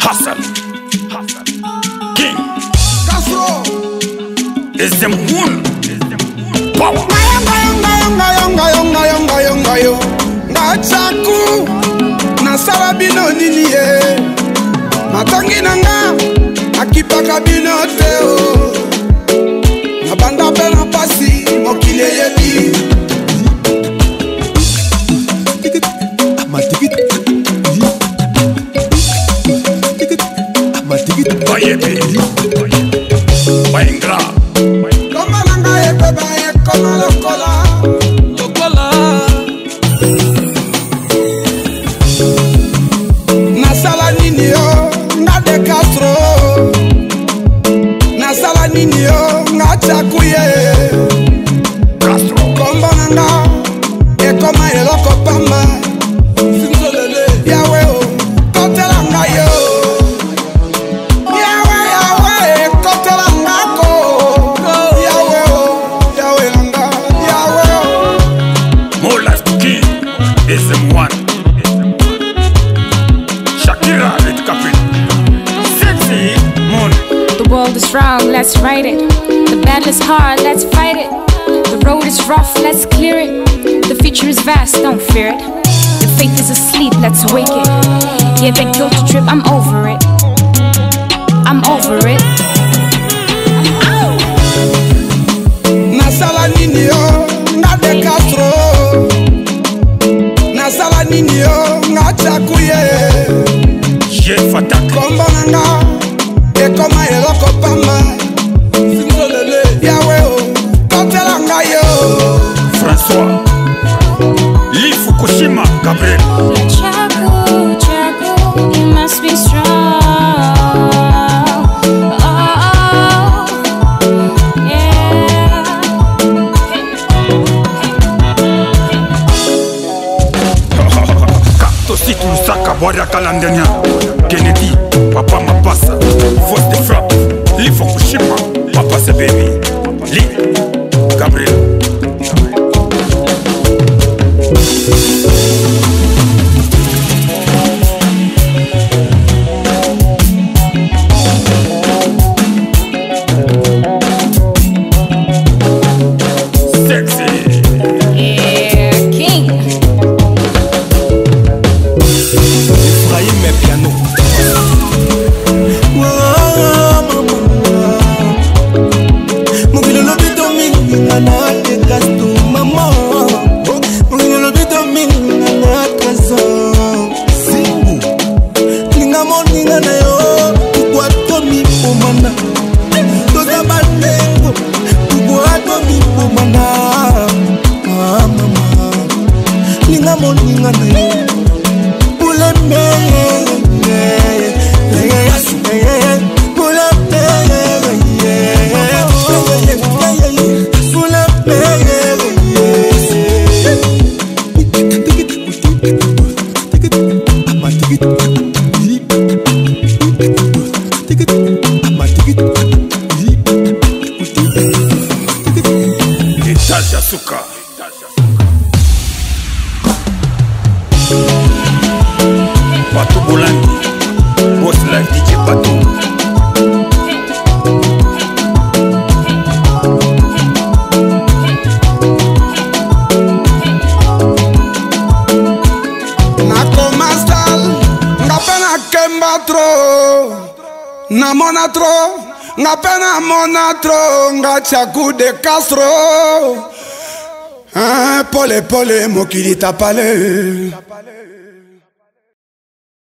Hassan, King, Castro is the moon. Power. Ngayo Ngachaku Nasara bino nini ye Matangi nanga Akipaka bino teo Nabanda pena pasi Mokile yebi Bayebi Bayengra Koma nanga yepe baye koma lokola Nasala nini yo Ngade Castro Nasala nini yo Ngachaku ye Castro Kombo nanga Ekoma eloko pamba Sinzolele Yawe o Kotela ngayo Yawe Yawe Kotela ngako Yawe o Yawe nanga Yawe o Mola King is the one. Shakira with Capri. Sexy moon. The world is wrong, let's right it. The battle is hard, let's fight it. The road is rough, let's clear it. The future is vast, don't fear it. The faith is asleep, let's wake it. Yeah, that guilt trip, I'm over it. I'm over it. Nasala nini yo Ngade Castro Nasala nini yo Ngachaku ye Ye Fatak. Kombo nanga Ekoma eloko pamba Sinzolele Yawe o Kotela ngayo François. Lee Fukushima Gabriel. Chaco, Chaco, you must be strong. Oh, yeah. Kato Situ Saka Boria Kalandenia. Kennedy Papa Mapasa. Force de frappe. Lee Fukushima Papa se baby. Lee Gabriel. Sexy. Yeah, King. Ephraim piano. Mugilo lobito mingi na te kasto mama. Mugilo lobito mingi na kaso. Singu. Ninga moninga na yo. Tukwato mi pomana. Toza bandengo. Tukwato mi pomana. Ah mama. Ninga moninga na yo. Etage Asuka. Batu Bulangi. Boss Life DJ Batu. Nakoma style Ngapena kemba tro Namona tro Ngapena mona tro Ngachaku de Castro Pole pole mokili tapale